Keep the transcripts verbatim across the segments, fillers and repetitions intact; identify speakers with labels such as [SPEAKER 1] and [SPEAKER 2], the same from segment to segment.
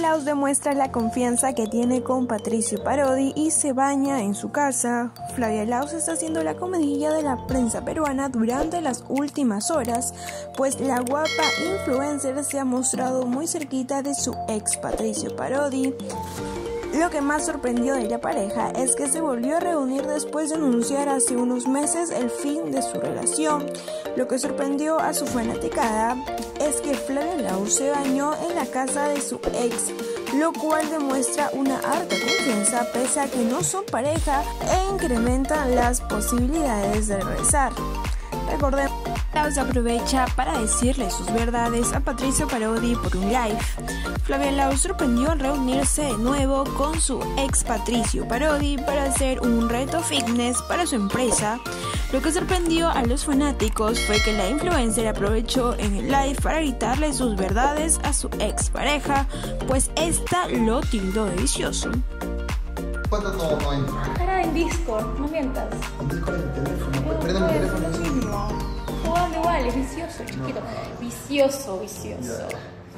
[SPEAKER 1] Laos demuestra la confianza que tiene con Patricio Parodi y se baña en su casa. Flavia Laos está haciendo la comidilla de la prensa peruana durante las últimas horas, pues la guapa influencer se ha mostrado muy cerquita de su ex Patricio Parodi. Lo que más sorprendió de la pareja es que se volvió a reunir después de anunciar hace unos meses el fin de su relación. Lo que sorprendió a su fanaticada es que Flavia Laos se bañó en la casa de su ex, lo cual demuestra una harta confianza pese a que no son pareja e incrementan las posibilidades de regresar. Recordemos, Laos aprovecha para decirle sus verdades a Patricio Parodi por un live. Flavia Laos sorprendió al reunirse de nuevo con su ex Patricio Parodi para hacer un reto fitness para su empresa. Lo que sorprendió a los fanáticos fue que la influencer aprovechó en el live para gritarle sus verdades a su ex pareja, pues esta lo tildó de vicioso.
[SPEAKER 2] ¿Cuánto no, no entra?
[SPEAKER 3] Era en Discord, no mientas.
[SPEAKER 2] En Discord en el teléfono,
[SPEAKER 3] No,
[SPEAKER 2] prende
[SPEAKER 3] no,
[SPEAKER 2] mi
[SPEAKER 3] es
[SPEAKER 2] teléfono.
[SPEAKER 3] lo mismo. Jugando igual, es vicioso, chiquito. Vicioso, vicioso.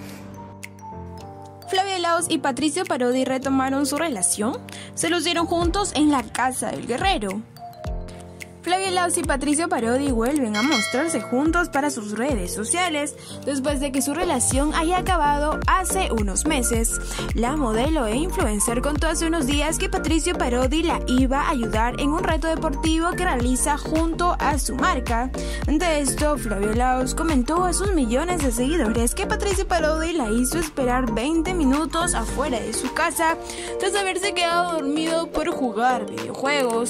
[SPEAKER 1] Flavia Laos y Patricio Parodi retomaron su relación. Se lucieron juntos en la casa del guerrero. Flavia Laos y Patricio Parodi vuelven a mostrarse juntos para sus redes sociales después de que su relación haya acabado hace unos meses. La modelo e influencer contó hace unos días que Patricio Parodi la iba a ayudar en un reto deportivo que realiza junto a su marca. Ante esto, Flavia Laos comentó a sus millones de seguidores que Patricio Parodi la hizo esperar veinte minutos afuera de su casa tras haberse quedado dormido por jugar videojuegos.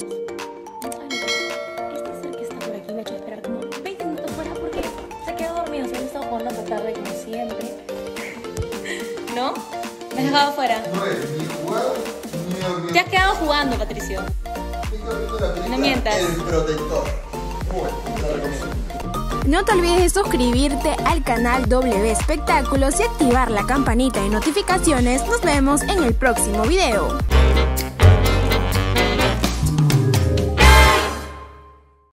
[SPEAKER 3] Tarde como siempre. ¿No? ¿Me has dejado fuera?
[SPEAKER 2] No es ni jugado ni dormido.
[SPEAKER 3] Te has quedado jugando, Patricio.
[SPEAKER 2] Me quedo viendo la película
[SPEAKER 3] No mientas.
[SPEAKER 2] El Protector. Bueno, la recomiendo.
[SPEAKER 1] No te olvides de suscribirte al canal W Espectáculos y activar la campanita de notificaciones. Nos vemos en el próximo video.